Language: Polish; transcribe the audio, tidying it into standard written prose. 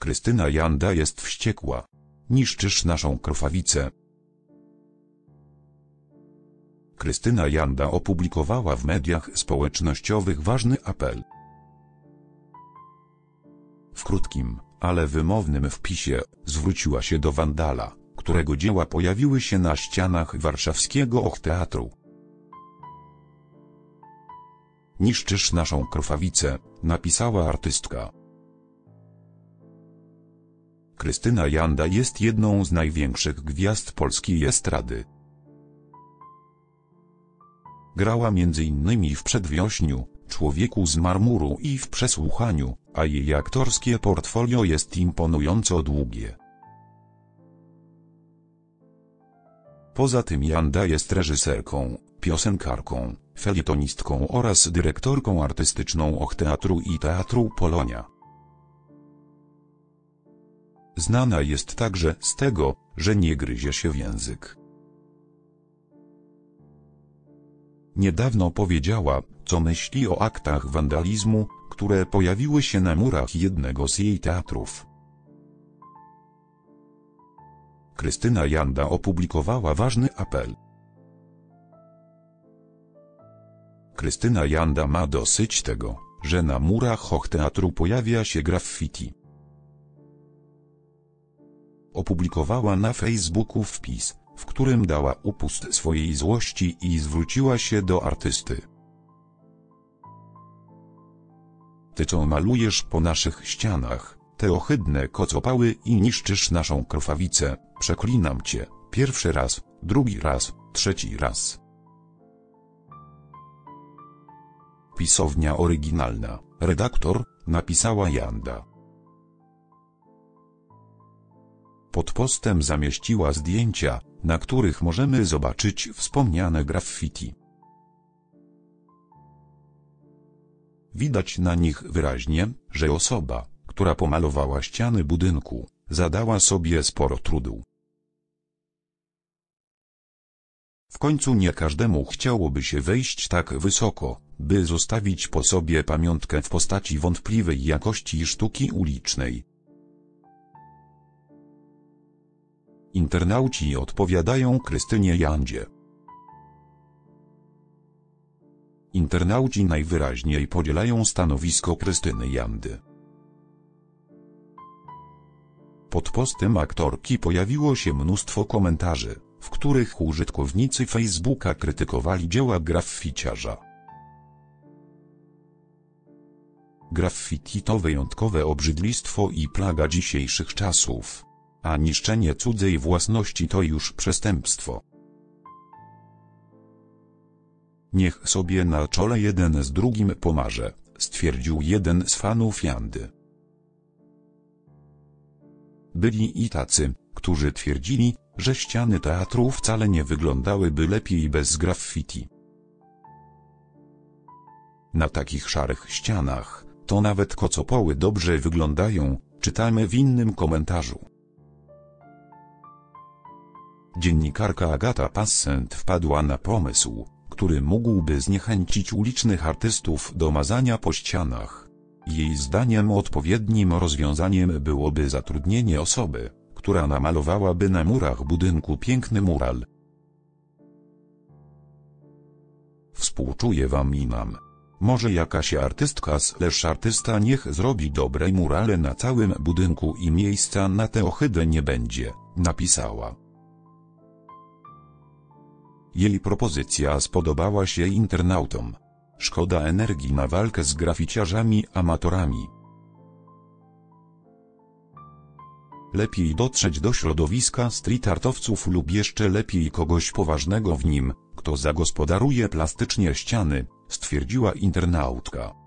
Krystyna Janda jest wściekła. Niszczysz naszą Krwawicę. Krystyna Janda opublikowała w mediach społecznościowych ważny apel. W krótkim, ale wymownym wpisie zwróciła się do wandala, którego dzieła pojawiły się na ścianach warszawskiego Och-Teatru. Niszczysz naszą Krwawicę, napisała artystka. Krystyna Janda jest jedną z największych gwiazd polskiej estrady. Grała m.in. w Przedwiośniu, Człowieku z marmuru i w Przesłuchaniu, a jej aktorskie portfolio jest imponująco długie. Poza tym Janda jest reżyserką, piosenkarką, felietonistką oraz dyrektorką artystyczną Och-Teatru i Teatru Polonia. Znana jest także z tego, że nie gryzie się w język. Niedawno powiedziała, co myśli o aktach wandalizmu, które pojawiły się na murach jednego z jej teatrów. Krystyna Janda opublikowała ważny apel. Krystyna Janda ma dosyć tego, że na murach Och-Teatru pojawia się graffiti. Opublikowała na Facebooku wpis, w którym dała upust swojej złości i zwróciła się do artysty. Ty co malujesz po naszych ścianach, te ohydne kocopały i niszczysz naszą Krwawicę, przeklinam cię, pierwszy raz, drugi raz, trzeci raz. Pisownia oryginalna, redaktor, napisała Janda. Pod postem zamieściła zdjęcia, na których możemy zobaczyć wspomniane graffiti. Widać na nich wyraźnie, że osoba, która pomalowała ściany budynku, zadała sobie sporo trudu. W końcu nie każdemu chciałoby się wejść tak wysoko, by zostawić po sobie pamiątkę w postaci wątpliwej jakości sztuki ulicznej. Internauci odpowiadają Krystynie Jandzie. Internauci najwyraźniej podzielają stanowisko Krystyny Jandy. Pod postem aktorki pojawiło się mnóstwo komentarzy, w których użytkownicy Facebooka krytykowali dzieła grafficiarza. Graffiti to wyjątkowe obrzydlistwo i plaga dzisiejszych czasów, a niszczenie cudzej własności to już przestępstwo. Niech sobie na czole jeden z drugim pomarze, stwierdził jeden z fanów Jandy. Byli i tacy, którzy twierdzili, że ściany teatru wcale nie wyglądałyby lepiej bez graffiti. Na takich szarych ścianach, to nawet kocopoły dobrze wyglądają, czytamy w innym komentarzu. Dziennikarka Agata Passent wpadła na pomysł, który mógłby zniechęcić ulicznych artystów do mazania po ścianach. Jej zdaniem odpowiednim rozwiązaniem byłoby zatrudnienie osoby, która namalowałaby na murach budynku piękny mural. Współczuję wam i nam. Może jakaś artystka/artysta niech zrobi dobre murale na całym budynku i miejsca na tę ohydę nie będzie, napisała. Jej propozycja spodobała się internautom. Szkoda energii na walkę z graficiarzami amatorami. Lepiej dotrzeć do środowiska street artowców lub jeszcze lepiej kogoś poważnego w nim, kto zagospodaruje plastycznie ściany, stwierdziła internautka.